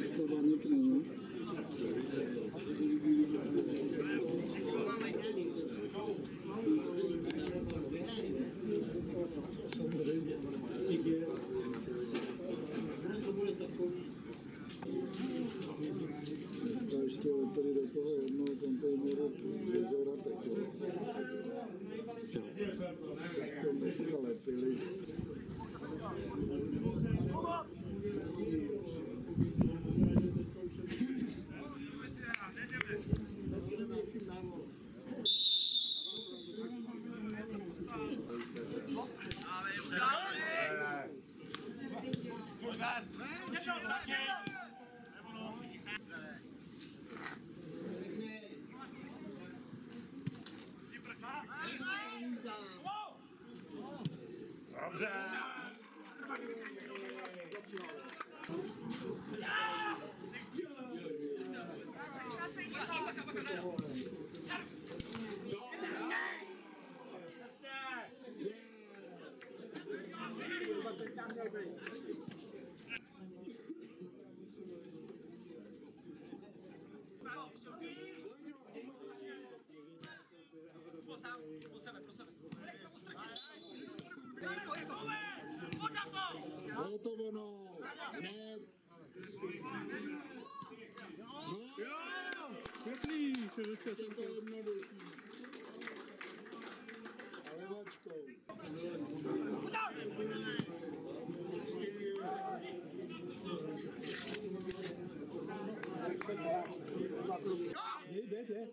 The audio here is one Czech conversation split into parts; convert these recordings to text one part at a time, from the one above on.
dneska Vaněk není. Dneska ještě lepili do toho jednoho kontejneru ze Zora teklo. Tak to dneska lepili. Dobře! Pro sebe. A je to ono! Hned! No! Pěkný, se zase Je to jednoduchý. A levačkou. Jde.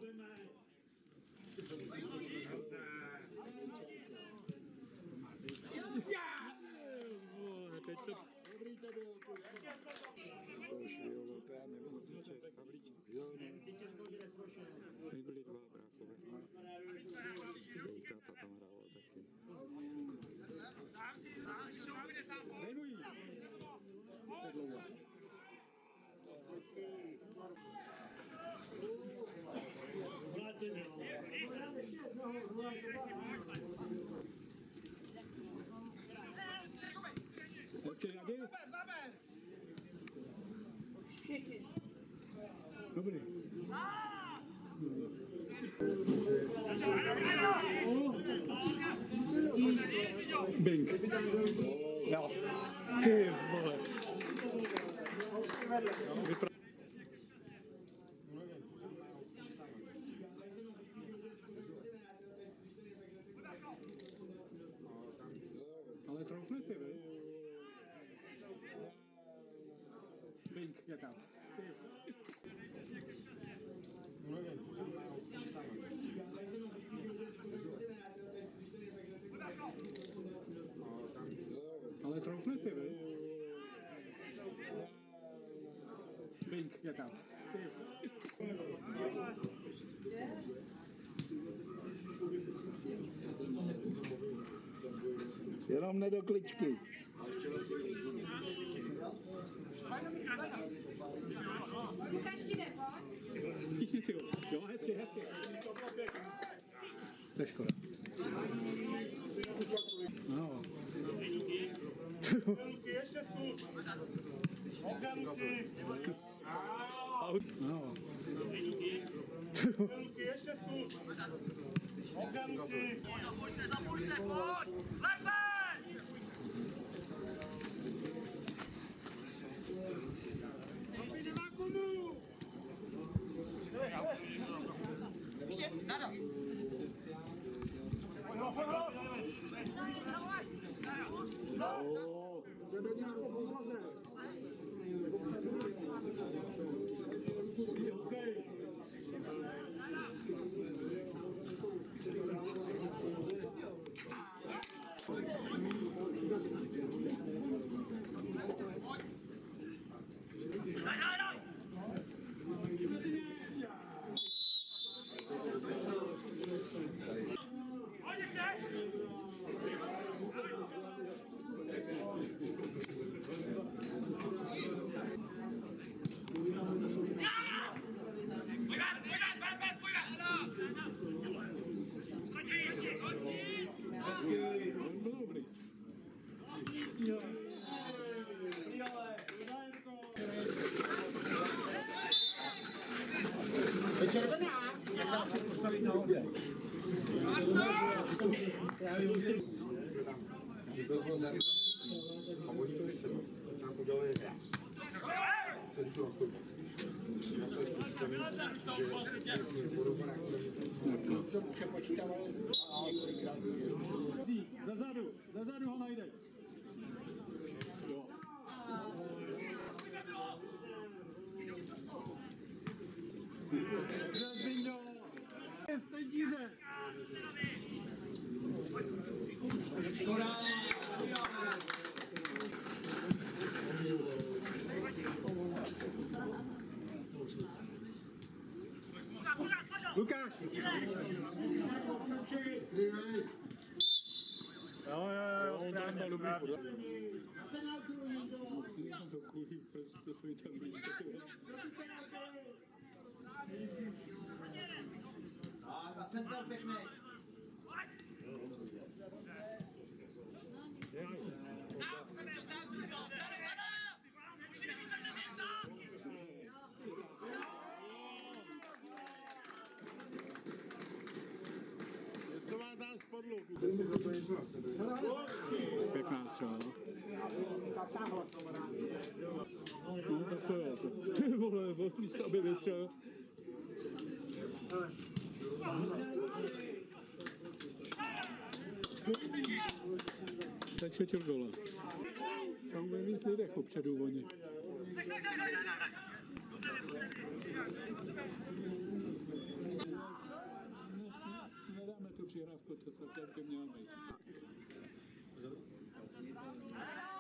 Teď to... Dobrý to bylo, kluci. Z toho švihovat, já nevím, co ček. Jo, no. My byli dva bráchové. Táta tam hrával taky. Nejmují! To je dlouho. Hezky, Rady? Dobrý. Bing. Jo. Ty vole. Ale troufne si, vy? Bing, jaká? Ty. Ale troufne si, vy? Bing, jaká? Ty. Jenom ne do kličky. Ukažte nebo? Píchni si ho. Jo, hezky. To je škoda. No. Ještě zkus. Obřanky. No. Ještě zkus. Obřanky. Zabuď se, pojď! Lezme! Aby nemá komu. Ještě, nada. No. Jde do nějakou podloze. A oni to vysedli. Tam udělali centru nastoupit. Já to je spočítaný, že podobně Zezadu ho najde. Jo. Zbiňo. V té díře. Lukáš! Jo, správně, správně. Centrum pěkný. Co má tam spadlo? Pěkná střela. No, tak to je. Ty vole, místo, aby vystřelil. Teď chytil dole. Tam bude víc lidé popředu voně. Nedáme tu přihrávku, to tak by měla být.